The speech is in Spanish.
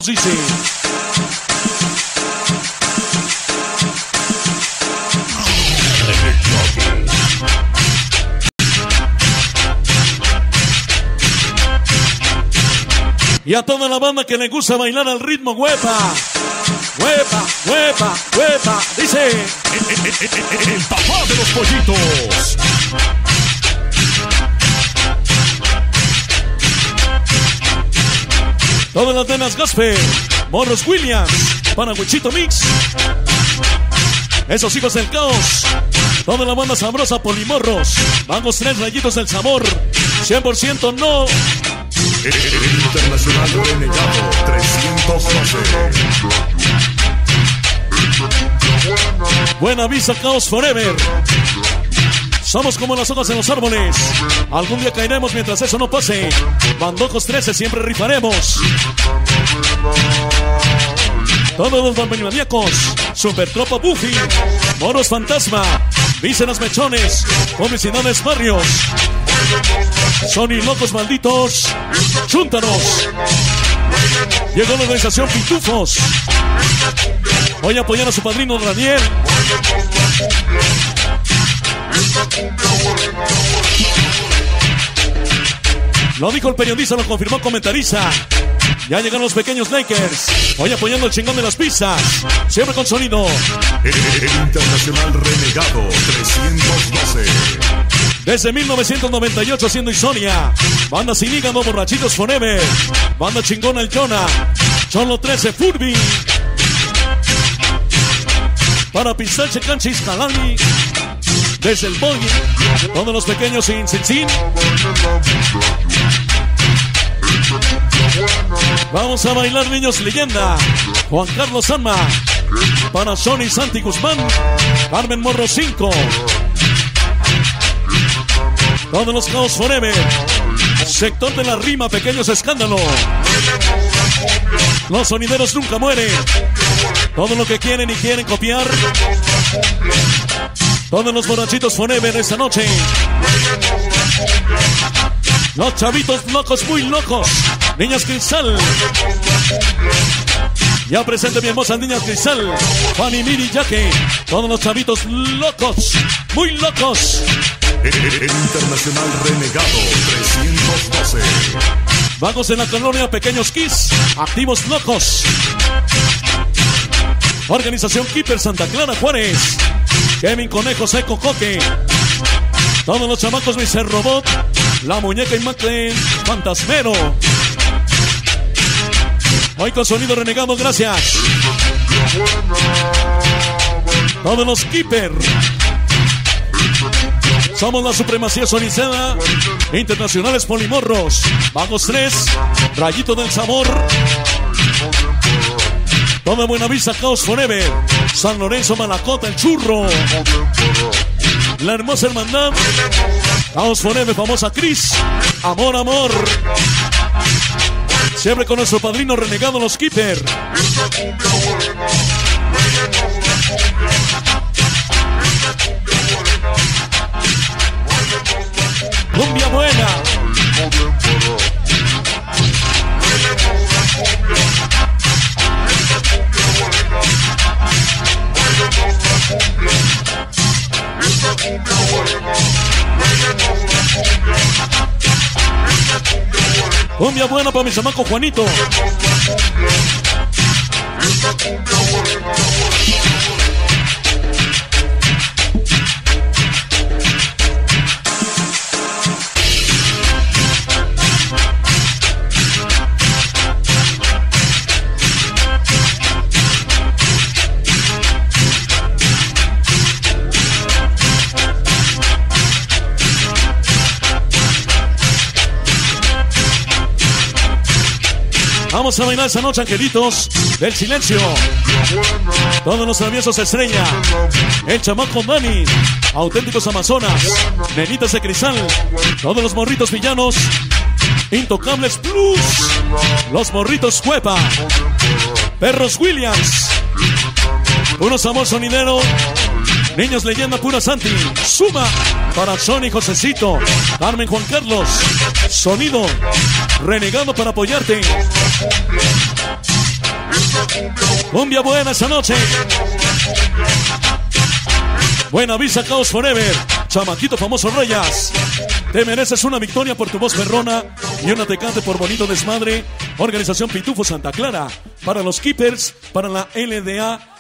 Dice. Y a toda la banda que le gusta bailar al ritmo, huepa. Huepa, huepa, huepa. Dice. El papá de los pollitos. Todas las nenas gospel, Morros Williams, para Wichito Mix. Esos hijos del caos. Toda la banda sabrosa, Polimorros. Vamos, 3 rayitos del sabor. 100% no. El Internacional Renegado 312. Buena Vista, Caos Forever. Somos como las hojas en los árboles. Algún día caeremos mientras eso no pase. Bandojos 13, siempre rifaremos. Todos los bambanimaníacos. Super Tropa Buffy. Moros Fantasma. Vísceras Mechones. Comicidades Barrios. Sony Locos Malditos. Chúntanos. Llegó la organización Pitufos. Voy a apoyar a su padrino Daniel. Lo dijo el periodista, lo confirmó el comentarista. Ya llegaron los pequeños Lakers. Hoy apoyando el chingón de las pizzas. Siempre con sonido. El Internacional Renegado 312. Desde 1998 haciendo Isonia. Banda Sin Hígado, Borrachitos Forever. Banda chingona el Jonah. Cholo 13 Furby. Para Pistache Canchis Calani. Desde el Boy. Todos los pequeños sin. Vamos a bailar, niños leyenda. Juan Carlos Sanma. Para Sony Santi Guzmán. Carmen Morro 5. Todos los Caos Forever. Sector de la rima, pequeños escándalos. Los sonideros nunca mueren. Todo lo que quieren y quieren copiar. Todos los borrachitos Forever esta noche. Los chavitos locos, muy locos. Niñas Cristal. Ya presente mi hermosa Niñas Cristal. Fanny, Miri, Jackie. Todos los chavitos locos, muy locos. El Internacional Renegado 312. Vagos en la colonia, pequeños Kiss. Activos locos. Organización Keeper Santa Clara Juárez. Kevin Conejo Seco Coque. Todos los chamacos Mr. Robot. La muñeca Inmacle Fantasmero. Hoy con sonido renegado, gracias. Todos los Keeper. Somos la supremacía sonicera. Internacionales Polimorros. Vagos 3. Rayito del Sabor. Toda Buenavista Caos Forever. San Lorenzo Malacota el Churro. La hermosa hermandad. Caos Forever, famosa Cris. Amor, amor. Siempre con nuestro padrino renegado, los Keeper. Cumbia buena. Cumbia buena para mi chamaco Juanito. Vamos a bailar esa noche, angelitos del silencio. Todos los traviesos estrella. El chamaco Dani. Auténticos amazonas. Nenitas de cristal. Todos los morritos villanos. Intocables Plus. Los morritos Cuepa. Perros Williams. Puro sabor sonidero. Niños leyenda pura Santi. Suma. Para Sony Josecito. Carmen Juan Carlos. Sonido renegado para apoyarte. Cumbia buena esta noche. Buena Vista, Caos Forever. Chamaquito famoso Reyes. Te mereces una victoria por tu voz perrona y una tecate por bonito desmadre. Organización Pitufo Santa Clara. Para los Keepers, para la LDA